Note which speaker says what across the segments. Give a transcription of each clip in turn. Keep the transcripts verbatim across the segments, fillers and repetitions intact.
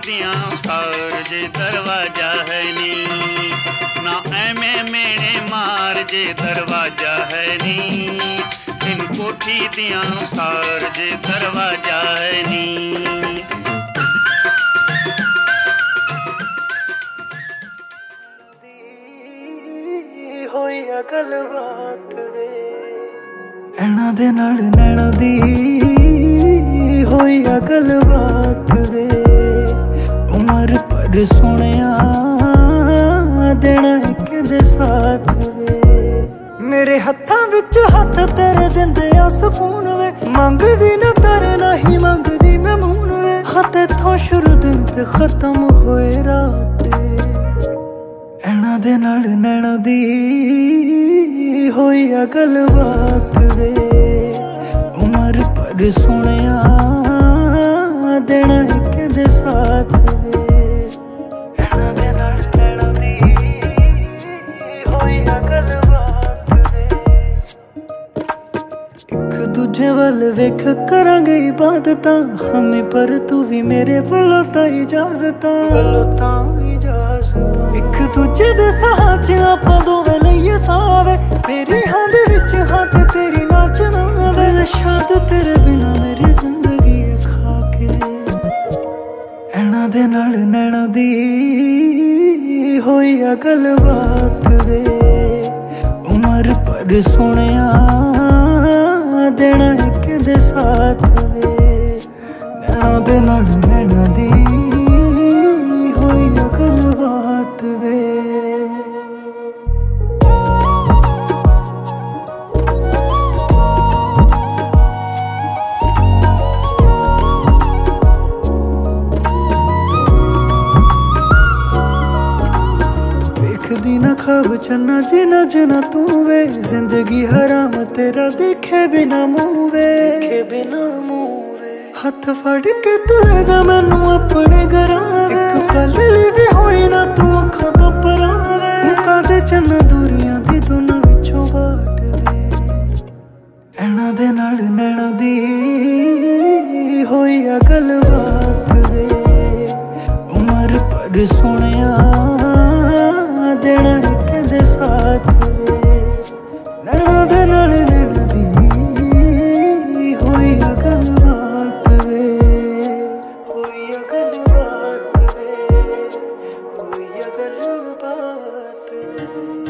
Speaker 1: दियां सार जे दरवाजा है नी, ना ऐमे मेने मार जे दरवाजा है नी, इन कोठी दियां सार जे दरवाजा है नी।
Speaker 2: होई गलबात वे नैना दे नाल नैना दी होई गलबात वे, उमर पर सोनिया देना एक दे साथ वे, मेरे हत्थां विच हत्थ तेरे दिंदे आ सुकून वे, मंगदी ना तेरे नहीं मंगदी मैं मून वे, हाँ तेथों शुरू दिन ते खत्म होए रात नैना दे नाल नैना दी होई गलबात वे, उमर पर सोनिया देना एक दे साथ वे, नैना दे नाल नैना दी होई गलबात वे, एक दूजे वल वेख करांगे इबादतां हमें, पर तू भी मेरे वल्लों तां इजाजतां वल्लों तां इजाजतां, एक दूजे दे साह च आपां दोवें लईए सावे, तेरी हां दे विच हां ते तेरी नाचना वे, शाद तेरे बिना मेरी जिंदगी खा के, नैना दे नाल नैना दी होई गलबात वे, उमर पर सोनिया देना एक दे साथ वे, नैना दे नाल नैना दी होई गलबात वे। देखदी ना ख्वाब चन्ना जिना जिना तू वे, जिंदगी हराम तेरा देखे बिना मुँह वे, देखे बिना मुँह वे, हथ फड़ के तू ले जा मैनू अपने घरां वे, एक पल ली भी होई ना तू अखां तो परां वे, मुका दे चन्ना दूरियां दी दोनां विचों बाट वे, नैना दे नाल नैना दी होई गलबात वे, उमर पर सोनिया देना एक दे साथ वे, नैना दे नाल नैना दी होई गलबात वे, होई गलबात वे, होई गलबात वे।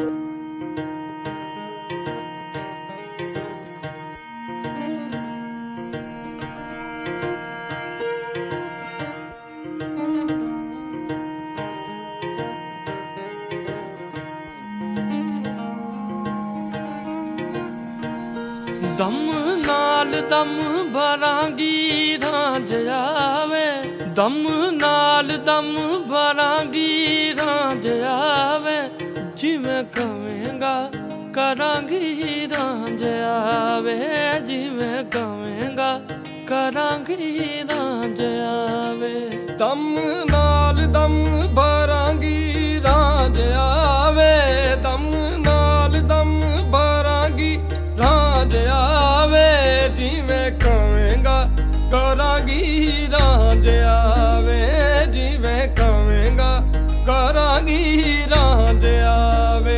Speaker 3: दम नाल दम भरांगी रांझ आवे, दम नाल दम भरांगी रांझ आवे, जिवें कवेंगा करांगी रांझ आवे, जिवें कवेंगा करांगी रांझ आवे, दम नाल दम भरांगी रांझ आवे, दम नाल दम भरांगी रांझ आवे, जिवें कवेंगा करांगी रांझ आवे, जिवें कवेंगा करांगी रांझ आवे।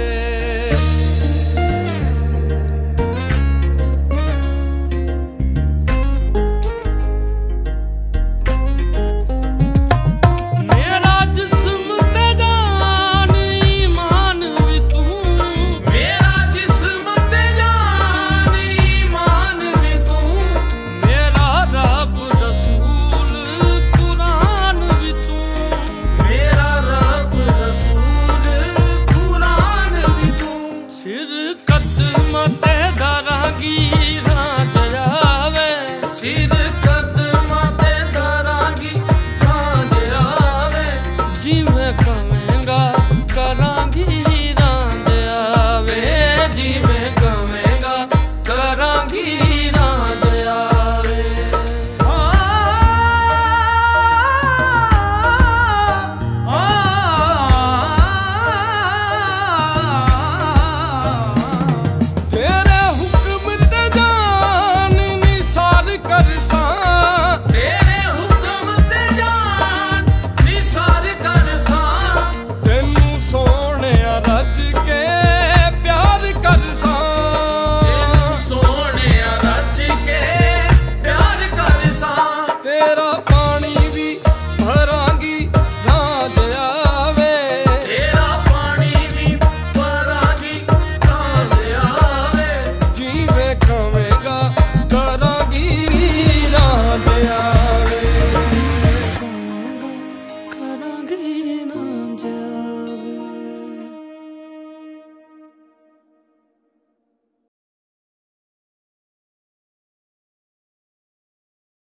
Speaker 3: सिर कदमां ते धरांगी रांझ आवे, जिवें